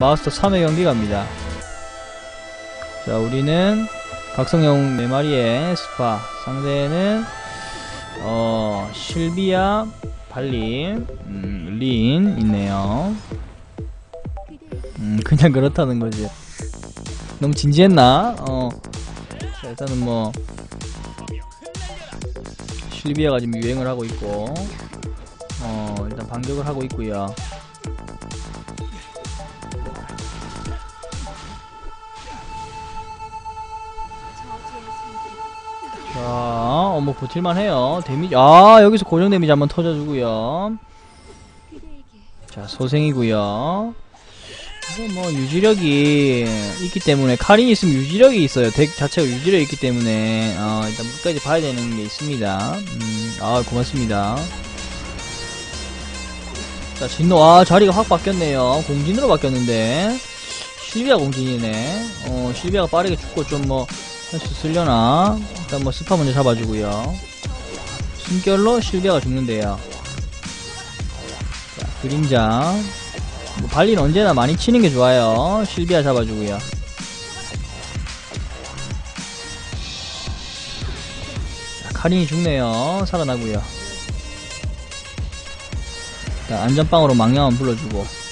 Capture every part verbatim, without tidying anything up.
마스터 삼 회 경기 갑니다. 자, 우리는 각성용 네 마리의 스파, 상대는 어 실비아, 발리, 음, 린 있네요. 음 그냥 그렇다는 거지. 너무 진지했나? 어 자, 일단은 뭐 실비아가 지금 유행을 하고 있고, 어 일단 반격을 하고 있고요. 자, 어, 뭐 버틸만 해요. 데미지, 아, 여기서 고정 데미지 한번 터져주고요. 자, 소생이고요. 이거 뭐 유지력이 있기 때문에, 카린이 있으면 유지력이 있어요. 덱 자체가 유지력이 있기 때문에 어, 일단 끝까지 봐야 되는 게 있습니다. 음, 아, 고맙습니다. 자, 진노, 아, 자리가 확 바뀌었네요. 공진으로 바뀌었는데 실비아 공진이네. 어, 실비아가 빠르게 죽고 좀 뭐 할 수 있으려나. 일단 뭐 스파 먼저 잡아주고요. 숨결로 실비아가 죽는데요. 자, 그림자, 뭐 발리는 언제나 많이 치는게 좋아요. 실비아 잡아주고요. 자, 카린이 죽네요. 살아나고요. 자, 안전빵으로 망령 한번 불러주고.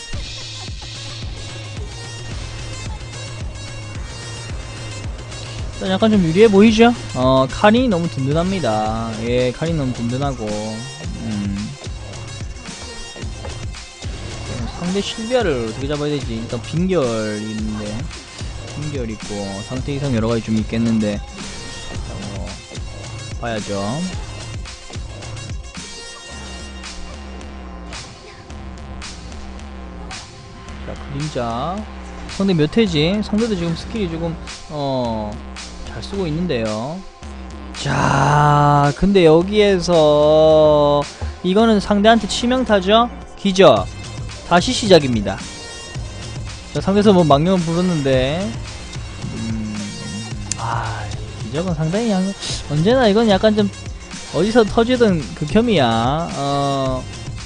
약간 좀 유리해 보이죠? 어, 카린이 너무 든든합니다. 예, 카린 너무 든든하고. 음. 상대 실비아를 어떻게 잡아야 되지? 일단 빙결 있는데, 빙결 있고, 상태 이상 여러가지 좀 있겠는데, 어, 봐야죠. 자, 그림자. 상대 몇 회지? 상대도 지금 스킬이 조금, 어, 잘 쓰고 있는데요. 자, 근데 여기에서 이거는 상대한테 치명타죠? 기저. 다시 시작입니다. 자, 상대에서 뭐 망령을 부르는데, 음, 아, 기적은 상당히 양, 언제나 이건 약간 좀 어디서 터지던 극혐이야. 어,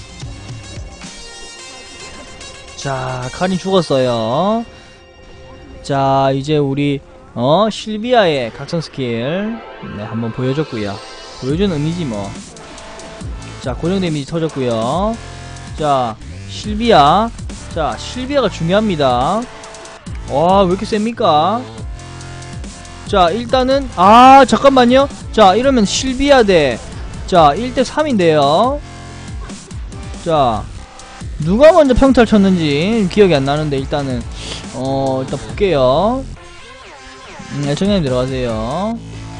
자, 카린 죽었어요. 자, 이제 우리 어 실비아의 각성 스킬, 네, 한번 보여줬고요. 보여주는 의미지 뭐. 자, 고정 데미지 터졌고요. 자, 실비아. 자, 실비아가 중요합니다. 와, 왜 이렇게 셉니까? 자, 일단은, 아, 잠깐만요. 자, 이러면 실비아 대, 자, 일 대 삼인데요 자, 누가 먼저 평타를 쳤는지 기억이 안 나는데, 일단은 어 일단 볼게요. 음, 애청자님 들어가세요.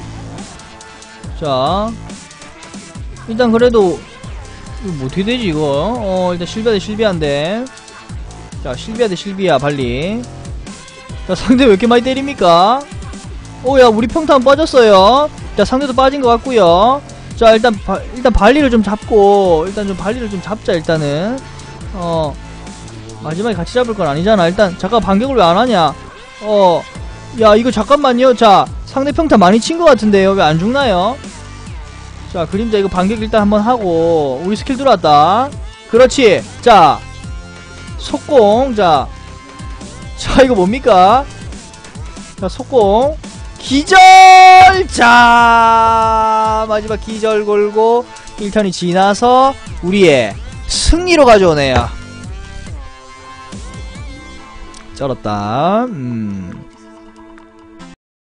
자, 일단 그래도 뭐 어떻게 되지 이거? 어, 일단 실비아 대 실비아인데, 자, 실비아 대 실비아 발리. 자, 상대 왜 이렇게 많이 때립니까? 오야, 우리 평타 안 빠졌어요. 자, 상대도 빠진 것 같고요. 자, 일단 바, 일단 발리를 좀 잡고, 일단 좀 발리를 좀 잡자. 일단은 어 마지막에 같이 잡을 건 아니잖아. 일단 잠깐 반격을 왜 안 하냐? 어, 야, 이거 잠깐만요. 자, 상대 평타 많이 친 것 같은데요. 왜 안 죽나요? 자, 그림자 이거 반격 일단 한번 하고, 우리 스킬 들어왔다. 그렇지. 자, 속공. 자, 자, 이거 뭡니까? 자, 속공. 기절! 자, 마지막 기절 걸고 일 턴이 지나서 우리의 승리로 가져오네요. 쩔었다. 음.